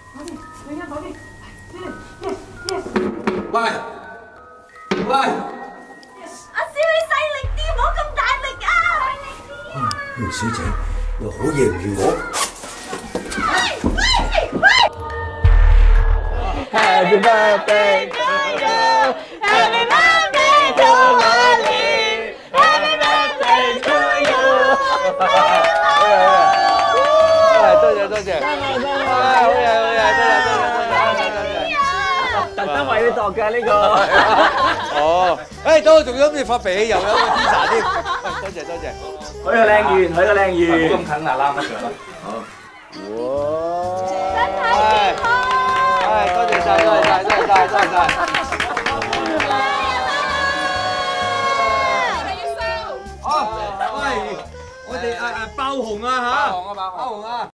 快啲，快啲，yes， 喂，喂， 阿小你細力啲，唔好咁大力啊！ 小姐又好嘢唔要我。Happy birthday to you, Happy birthday to Ali, Happy birthday to you。多謝，好嘢，特登為你度嘅呢個。哦，等我仲諗住發脾氣，又有個 pizza 添。多謝。 許個靚願，咁近啊，攬一腳啦。好。 哇！ 身體健康。 多謝晒。好，喂，我哋爆紅啊嚇！爆紅啊！